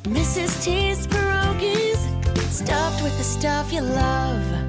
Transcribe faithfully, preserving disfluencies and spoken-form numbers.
Missus T's pierogies, stuffed with the stuff you love.